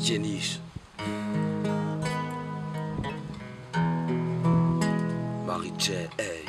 Yéniche. Marie-J, hey.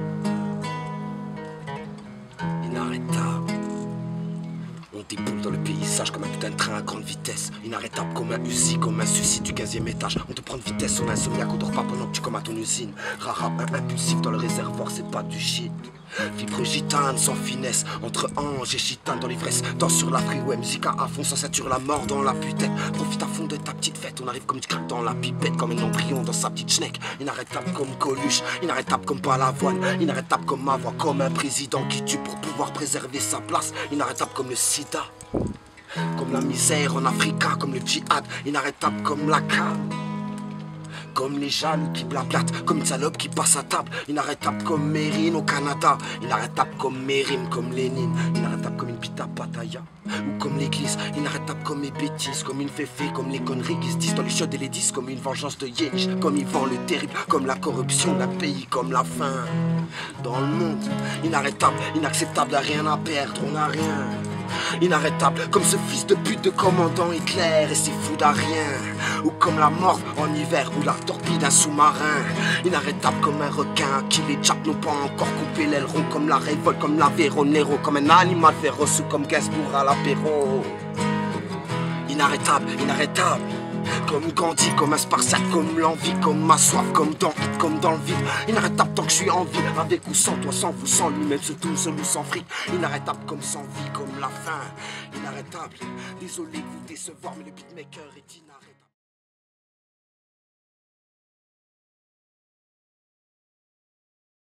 Inarrêtable. On déboule dans le paysage comme un putain de train à grande vitesse. Inarrêtable comme un Uzi, comme un suicide du 15e étage. On te prend de vitesse, on a insomniaque, on dort pas pendant que tu commandes ton usine. Rara, un impulsif dans le réservoir, c'est pas du shit. Fibre gitane sans finesse, entre ange et chitane dans l'ivresse. Danse sur la freeway, musique à fond, sans ceinture, la mort dans la putette. Profite à fond de ta petite fête, on arrive comme du crack dans la pipette. Comme un embryon dans sa petite schneck. Inarrêtable comme Coluche, inarrêtable comme Balavoine. Inarrêtable comme ma voix, comme un président qui tue pour pouvoir préserver sa place. Inarrêtable comme le sida, comme la misère en Africa, comme le djihad. Inarrêtable comme la cam, comme les jaloux qui blablatent, comme une salope qui passe à table. Inarrêtable comme Mérine au Canada. Inarrêtable comme Mérine, comme Lénine. Inarrêtable comme une pita pataya, ou comme l'église. Inarrêtable comme mes bêtises, comme une féfé, comme les conneries qui se disent dans les chiottes et les disques. Comme une vengeance de Yéniche, comme Yvan le terrible, comme la corruption d'un pays, comme la faim dans le monde. Inarrêtable, inacceptable, y'a rien à perdre, on n'a rien. Inarrêtable comme ce fils de pute de commandant Hitler et ses fous d'Arien. Ou comme la morve en hiver ou la torpille d'un sous-marin. Inarrêtable comme un requin qui les Japs n'ont pas encore coupé l'aileron. Comme la révolte, comme la Véronero, comme un animal féroce ou comme Gainsbourg à l'apéro. Inarrêtable, inarrêtable comme Gandhi, comme un Spartiate, comme l'envie, comme ma soif, comme dans Hit, comme dans le vide. Inarrêtable tant que je suis en vie, avec ou sans toi, sans vous, sans lui, même surtout seul ou sans fric. Inarrêtable comme sans vie, comme la faim. Inarrêtable, désolé de vous décevoir, mais le beatmaker est inarrêtable.